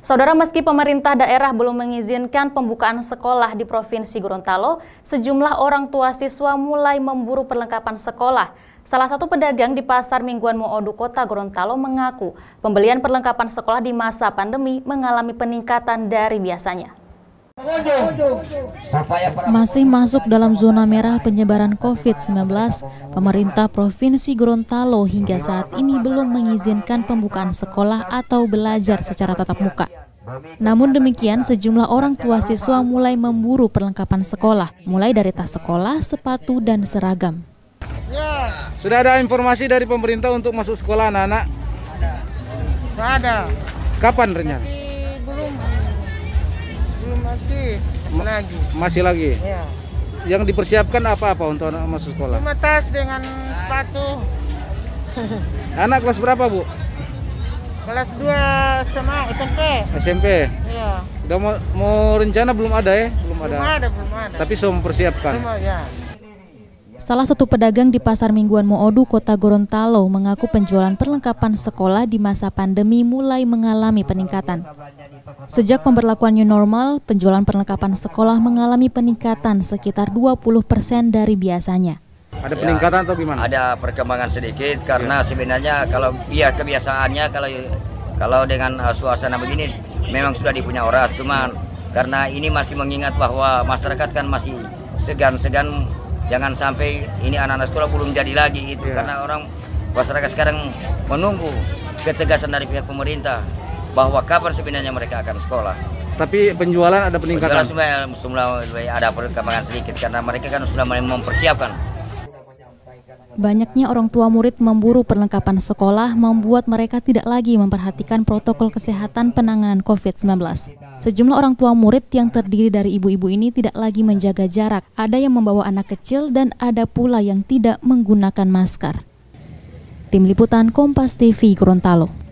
Saudara, meski pemerintah daerah belum mengizinkan pembukaan sekolah di Provinsi Gorontalo, sejumlah orang tua siswa mulai memburu perlengkapan sekolah. Salah satu pedagang di Pasar Mingguan Moodu, Kota Gorontalo mengaku pembelian perlengkapan sekolah di masa pandemi mengalami peningkatan dari biasanya. Masih masuk dalam zona merah penyebaran COVID-19, pemerintah Provinsi Gorontalo hingga saat ini belum mengizinkan pembukaan sekolah atau belajar secara tatap muka. Namun demikian, sejumlah orang tua siswa mulai memburu perlengkapan sekolah, mulai dari tas sekolah, sepatu, dan seragam. Sudah ada informasi dari pemerintah untuk masuk sekolah anak-anak? Ada. Kapan rencana? Belum lagi. Masih lagi? Ya. Yang dipersiapkan apa-apa untuk anak masuk sekolah? Cuma tas dengan sepatu. Anak kelas berapa, Bu? Kelas 2 sama SMP. SMP? Iya. Udah mau rencana belum ada ya? Belum ada. Belum ada. Tapi sudah mempersiapkan? Semua, ya. Salah satu pedagang di Pasar Mingguan Moodu, Kota Gorontalo mengaku penjualan perlengkapan sekolah di masa pandemi mulai mengalami peningkatan. Sejak pemberlakuan new normal, penjualan perlengkapan sekolah mengalami peningkatan sekitar 20% dari biasanya. Ada peningkatan atau gimana? Ada perkembangan sedikit karena sebenarnya kalau kebiasaannya kalau dengan suasana begini memang sudah dipunya orang, cuman karena ini masih mengingat bahwa masyarakat kan masih segan-segan. Jangan sampai ini anak-anak sekolah belum jadi lagi itu karena masyarakat sekarang menunggu ketegasan dari pihak pemerintah bahwa kapan sebenarnya mereka akan sekolah. Tapi penjualan ada peningkatan? Penjualan ada perkembangan sedikit karena mereka kan sudah mempersiapkan. Banyaknya orang tua murid memburu perlengkapan sekolah membuat mereka tidak lagi memperhatikan protokol kesehatan penanganan COVID-19. Sejumlah orang tua murid yang terdiri dari ibu-ibu ini tidak lagi menjaga jarak. Ada yang membawa anak kecil dan ada pula yang tidak menggunakan masker. Tim Liputan Kompas TV Gorontalo.